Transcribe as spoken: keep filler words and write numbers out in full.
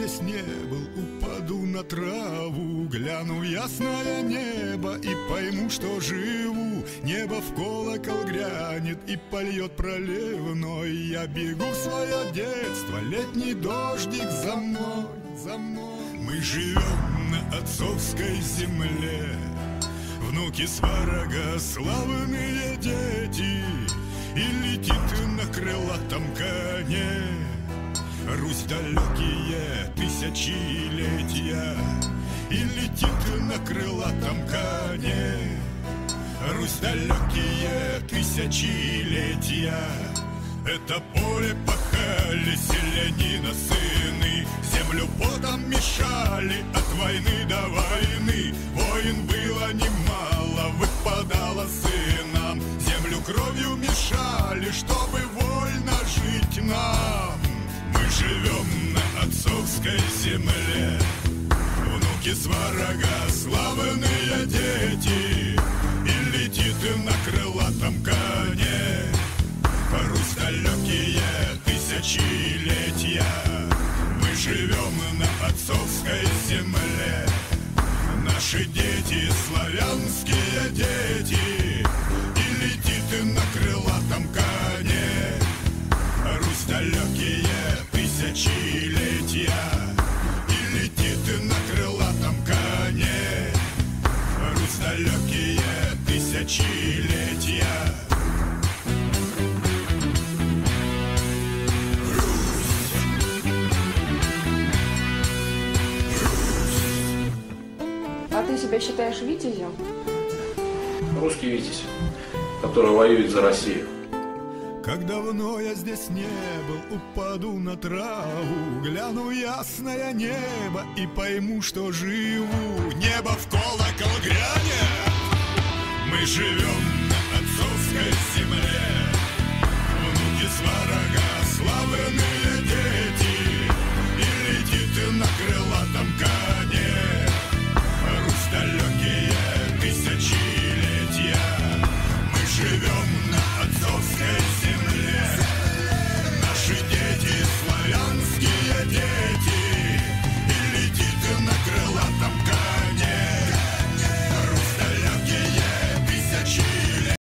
здесь не был, упаду на траву, гляну в ясное небо и пойму, что живу. Небо в колокол грянет и польет проливной. Я бегу в свое детство, летний дождик за мной, за мной. Мы живем на отцовской земле, внуки сварога, славные дети. И летит на крылатом коне Русь далекие тысячелетия. И летит на крылатом коне Русь далекие тысячелетия. Это поле пахали селянина сыны, землю потом мешали от войны до войны. Войн было немало, выпадало сынам, землю кровью мешали, чтобы вольно жить нам. Мы живем на отцовской земле, внуки сварога, славные дети. И летит на крылатом коне Русь далекие тысячелетия. Мы живем на отцовской земле, наши дети, славянские дети. И летит на крылатом коне Русь далекие тысячелетия. И летит на крылатом коне Русь далекие тысячелетия. А ты себя считаешь витязем? Русский витязь, который воюет за Россию. Как давно я здесь не был, упаду на траву, гляну в ясное небо и пойму, что живу. Небо в колокол грянет, мы живем